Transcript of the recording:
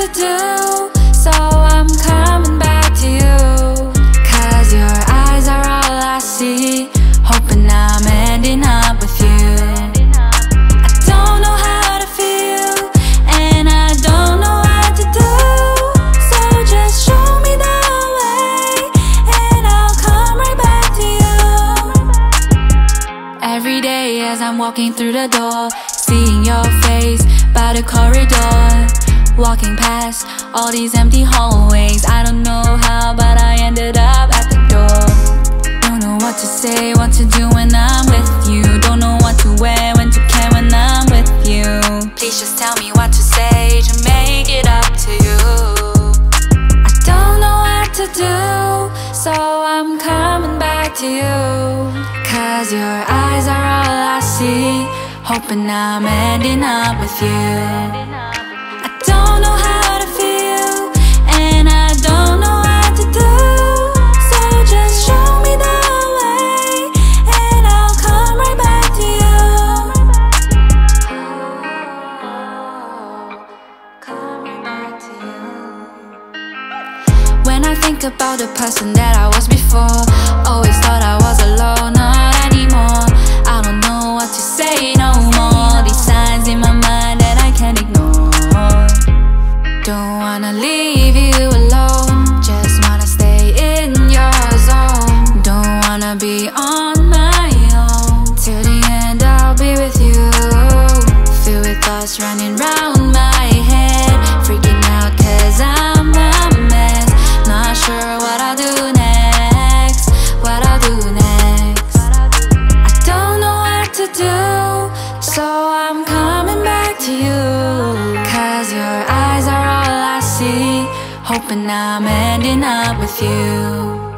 to do, so I'm coming back to you. 'Cause your eyes are all I see, hoping I'm ending up with you. I don't know how to feel, and I don't know what to do, so just show me the way, and I'll come right back to you. Every day as I'm walking through the door, seeing your face by the corridor, walking past all these empty hallways. I don't know how, but I ended up at the door. Don't know what to say, what to do when I'm with you. Don't know what to wear, when to care when I'm with you. Please just tell me what to say to make it up to you. I don't know what to do, so I'm coming back to you. 'Cause your eyes are all I see, hoping I'm ending up with you. I don't know how to feel, and I don't know what to do, so just show me the way, and I'll come right back to you. Come right back to you. When I think about the person that I was before, always thought I was alone, not anymore. I don't know what to say no more. These signs in my mind that I can't ignore. Don't wanna leave you alone, just wanna stay in your zone. Don't wanna be on my own, till the end I'll be with you. Filled with thoughts running round my head, freaking out 'cause I'm a mess. Not sure what I'll do next, what I'll do next. I don't know what to do, so I'm coming back to you. 'Cause your eyes are all I see, hoping I'm ending up with you.